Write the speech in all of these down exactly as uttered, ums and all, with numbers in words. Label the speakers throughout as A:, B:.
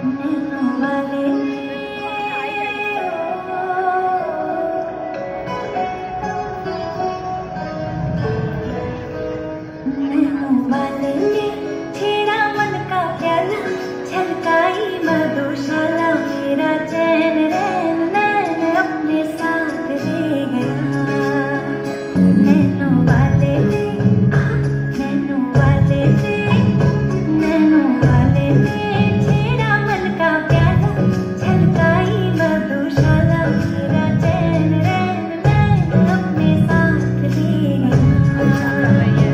A: Nano वाले nano वाले ने छेड़ा मन का प्याला, छलकाई मधुशाला, मेरा चैन रैन नैन अपने साथ ले गया। नैनो वाले ने नैनो वाले ने नैनो वाले ने छेड़ा मन का प्याला, छलकाई मधुशाला, मेरा चैन रैन नैन अपने साथ ले गया।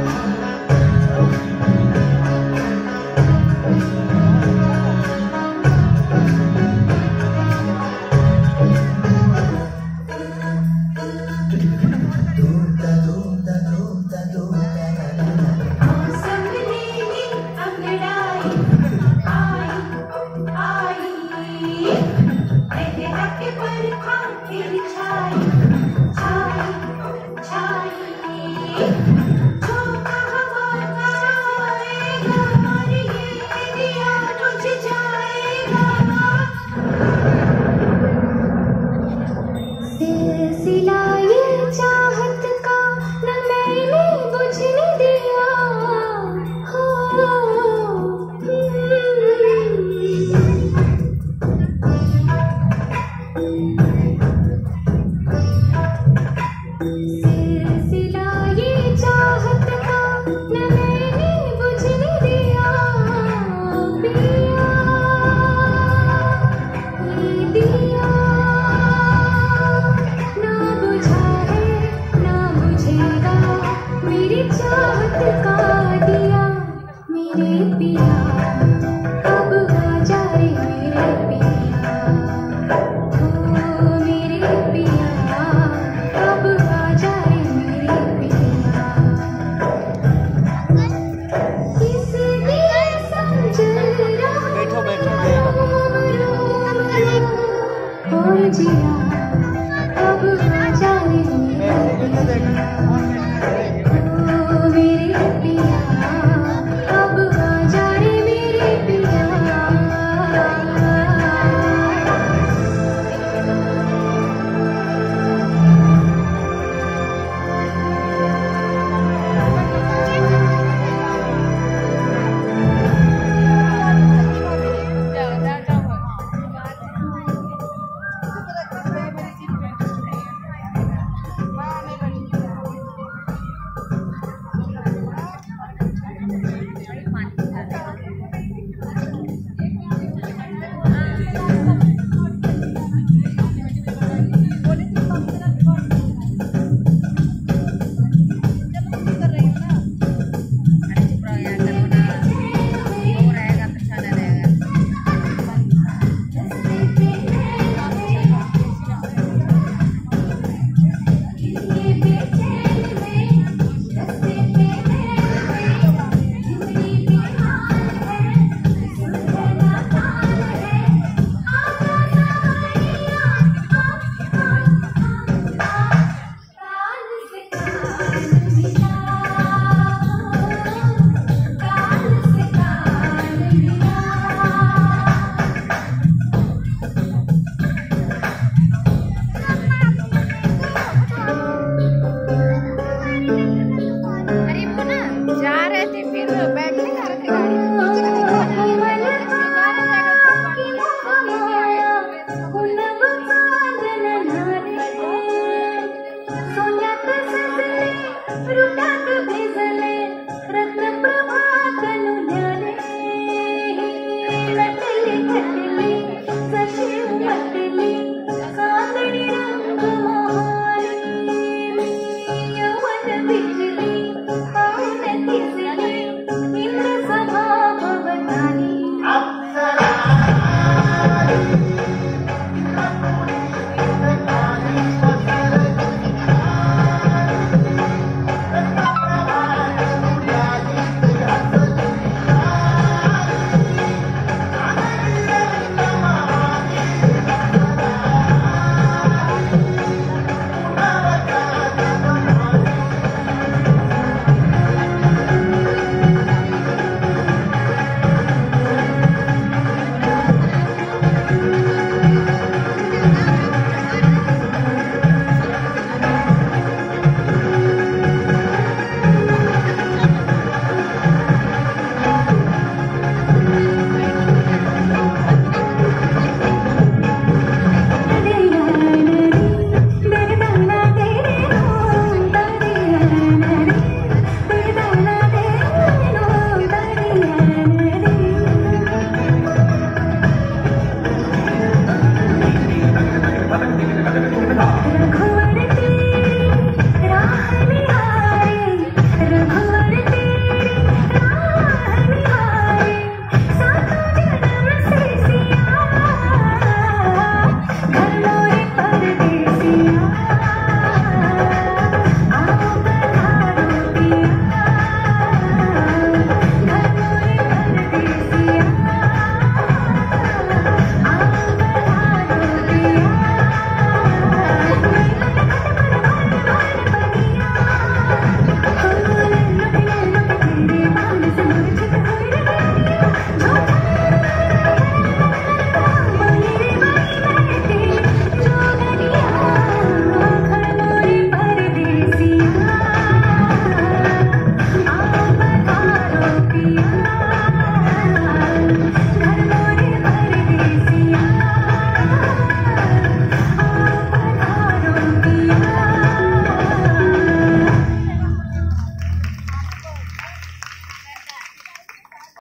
A: सिलसिला ये चाहत का न मैंने बुझने दिया, हो सिलसिला ये चाहत का न मैंने बुझने दिया, पिया ये दिया मेरी चाहत का दिया, मेरे पिया।